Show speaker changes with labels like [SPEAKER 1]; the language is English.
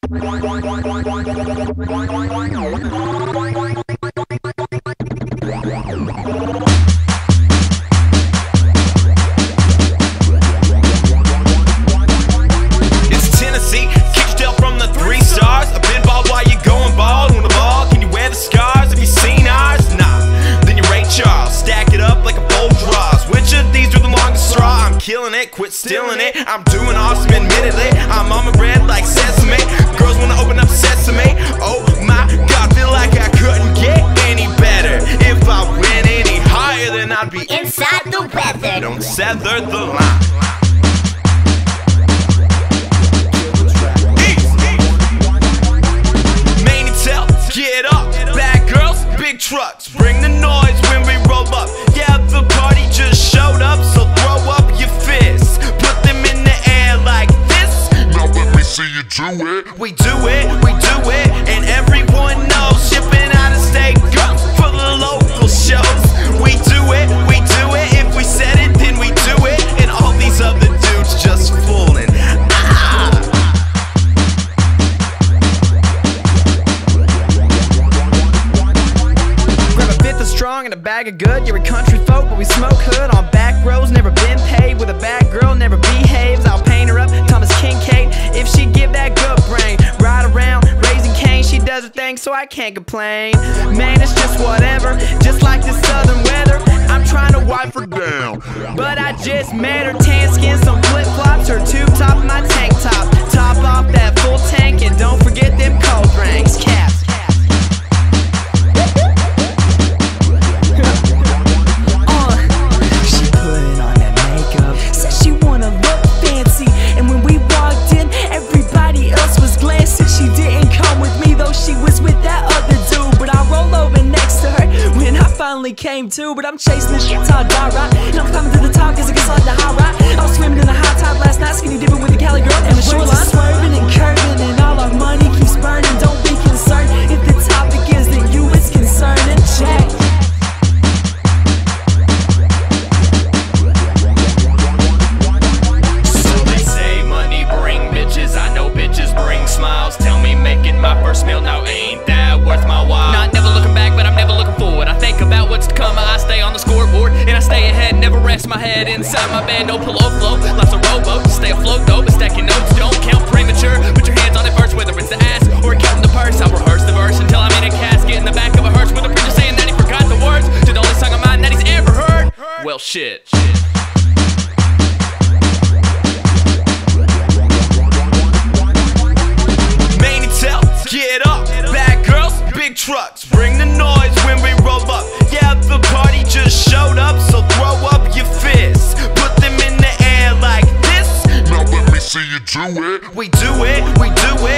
[SPEAKER 1] It's Tennessee, kick your tail from the 3 stars. I've been bald while you going bald. On the ball, can you wear the scars? Have you seen ours? Nah, then you're Ray Charles. Stack it up like a bowl draws. Which of these are the longest straw? I'm killing it, quit stealing it. I'm doing awesome, admittedly. I'm on my bread like sesame. Girls wanna open up sesame. Oh my God, feel like I couldn't get any better. If I went any higher, then I'd be
[SPEAKER 2] inside the weather.
[SPEAKER 1] Don't sever the line. Maine Tale, get up. Bad girls, big trucks. Bring the noise when we roll up. Yeah, the party just showed up, so throw up your fists. Put them in the air like this.
[SPEAKER 3] Now let me see you do it.
[SPEAKER 1] We do it, and everyone knows. Shipping out of state girls for the local shows. We do it, if we said it, then we do it. And all these other dudes just fooling. Grab a fifth of strong and a bag of good. You're a country folk, but we smoke hood on back rows. Never been paid with a bad girl, never behaves. I'll paint her up, Thomas Kincaid, if she give that good brain. Ride around, raising cane, she does her thing, so I can't complain. Man, it's just whatever, just like the southern weather. I'm trying to wipe her down, but I just met her. Tan skin, some flip-flops, her tube top of my tank top. Top off that full tank, and don't forget them cold drinks. Caps.
[SPEAKER 4] She put on that makeup, said she wanna look fancy. And when we walked in, everybody else was glancing. She didn't come with me, though she was with that other dude. But I roll over next to her when I finally came to. But I'm chasing this shit till I die, right? And I'm climbing to the top cause it gets like the high ride. I was swimming in the hot tub last night, skinny dipping with the Cali girl. And the shoreline swerving and curving, and all our money keeps burning. Don't be concerned if the topic is that you is concerning. Check.
[SPEAKER 1] Smiles, tell me making my first meal now ain't that worth my while.
[SPEAKER 5] Not never looking back, but I'm never looking forward. I think about what's to come, I stay on the scoreboard, and I stay ahead, never rest my head inside my bed. No pillow flow, lots of rowboats, stay afloat though, but stacking notes don't count premature. Put your hands on it first, whether it's the ass or counting the purse. I'll rehearse the verse until I'm in a casket in the back of a hearse with a preacher saying that he forgot the words to the only song of mine that he's ever heard. Well, shit.
[SPEAKER 1] Get up, bad girls, big trucks. Bring the noise when we roll up. Yeah, the party just showed up, so throw up your fists. Put them in the air like this.
[SPEAKER 3] Now let me see you do it.
[SPEAKER 1] We do it,